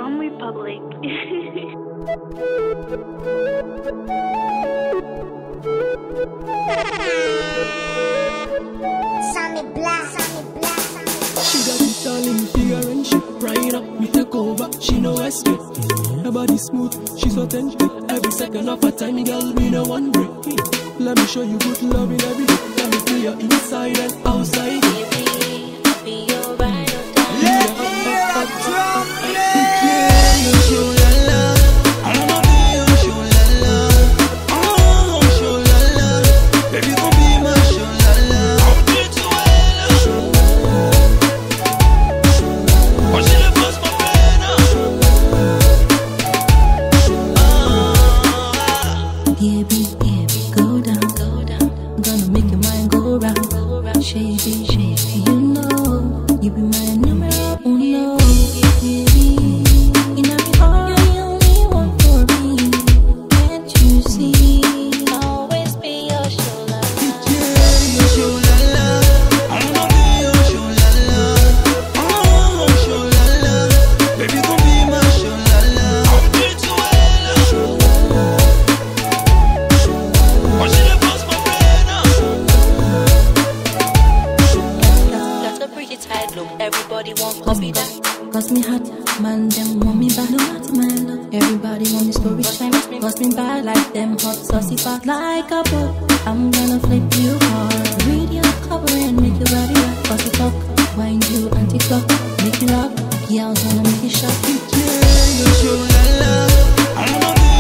from Republic. She got it all in figure and she right up, me take over, she no escape. Her body smooth, she's authentic. Every second of her time, girl, me no one break. Let me show you good love in every day. Let me feel your inside and outside. Baby, be your ride or die. Let me hear a drum play. You show your love. I wanna be your show la la. Oh, show la la. Baby, gon' be my show la la. I'll be too well. Oh, she the boss, my friend. Baby, go down, go down. I'm gonna make your mind go round, shady, shady. You know, you be my numero uno. Baby, in my heart, you're the only one for me. Can't you see? I'll always be your shoulder. You show la la. I wanna be your show la la. Oh, show la la. Baby, gon' be my show la la. I'll be too well. Oh, she the boss, my friend. Got a pretty tight look, everybody want copy that. Cause me hot, man, them want me back. No matter my love, everybody want the story time. Cause me bad like them hot saucy fat. Like a book, I'm gonna flip you hard. Read your cover and make your body rock. Cause you talk, wind you anti-clock. Make you lock, girls wanna make you shock. You show la la. I wanna be